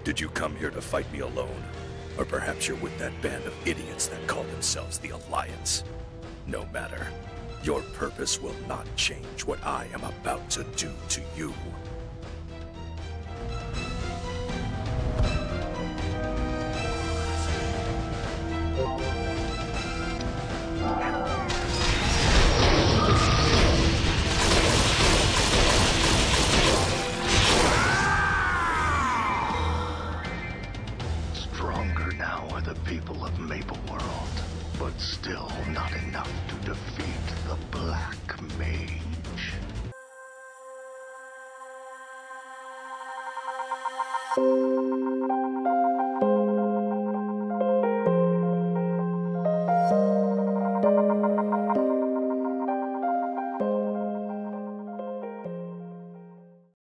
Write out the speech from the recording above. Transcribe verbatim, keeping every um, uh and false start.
Did you come here to fight me alone? Or perhaps you're with that band of idiots that call themselves the Alliance? No matter. Your purpose will not change what I am about to do to you. Stronger now are the people of Maple World, but still not enough to defeat the Black Mage.